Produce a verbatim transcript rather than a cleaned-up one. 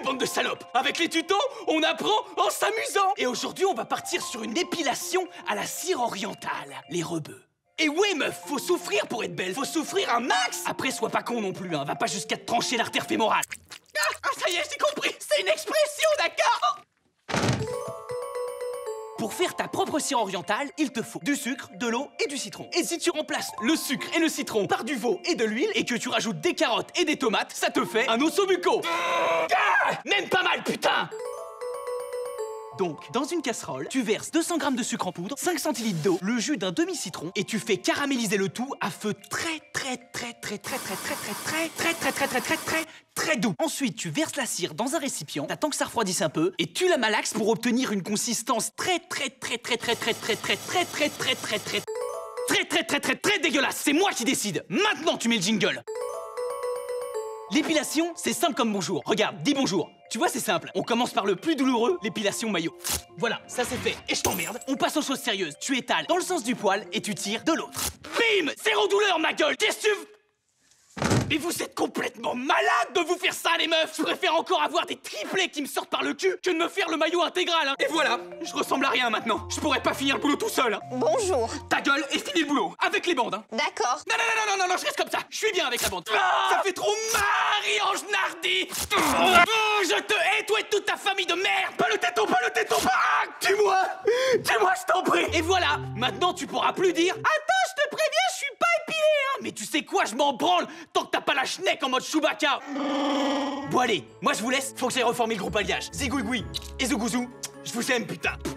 bande de salopes. Avec les tutos, on apprend en s'amusant. Et aujourd'hui, on va partir sur une épilation à la cire orientale. Les rebeux. Et ouais meuf, faut souffrir pour être belle, faut souffrir un max. Après, sois pas con non plus, hein, va pas jusqu'à te trancher l'artère fémorale. Ah, ah, ça y est, j'ai compris, c'est une expression, d'accord? Pour faire ta propre cire orientale, il te faut du sucre, de l'eau et du citron. Et si tu remplaces le sucre et le citron par du veau et de l'huile et que tu rajoutes des carottes et des tomates, ça te fait un ossobuco. Ah, même pas mal, putain! Donc, dans une casserole, tu verses deux cents grammes de sucre en poudre, cinq centilitres d'eau, le jus d'un demi-citron et tu fais caraméliser le tout à feu très très très très très très très très très très très très très très très très doux. Ensuite, tu verses la cire dans un récipient, t'attends que ça refroidisse un peu et tu la malaxes pour obtenir une consistance très très très très très très très très très très très très très très très très très très dégueulasse. C'est moi qui décide. Maintenant, tu mets le jingle. L'épilation, c'est simple comme bonjour. Regarde, dis bonjour. Tu vois, c'est simple. On commence par le plus douloureux, l'épilation maillot. Voilà, ça c'est fait. Et je t'emmerde. On passe aux choses sérieuses. Tu étales dans le sens du poil et tu tires de l'autre. Bim! Zéro douleur, ma gueule. Qu'est-ce que tu... Mais vous êtes complètement malade de vous faire ça, les meufs. Je préfère encore avoir des triplés qui me sortent par le cul que de me faire le maillot intégral, hein. Et voilà, je ressemble à rien maintenant. Je pourrais pas finir le boulot tout seul, hein. Bonjour. Ta gueule et finis le boulot. Avec les bandes, hein. D'accord. Non, non, non, non, non, non, je reste comme ça. Je suis bien avec la bande. Ah, ça fait trop Marie-Ange Nardi. Oh, je te hais, toi et toute ta famille de merde. Pas le téton, pas le téton, pas... Ah, tue-moi. Tue-moi, je t'en prie. Et voilà, maintenant tu pourras plus dire... Attends, je te préviens, je suis pas épilé, hein. Mais tu sais quoi, je m'en branle tant que t'as pas la schneck en mode Chewbacca. Bon allez, moi je vous laisse, faut que j'aille reformer le groupe alliage. Zigouigoui et Zougouzou, je vous aime, putain.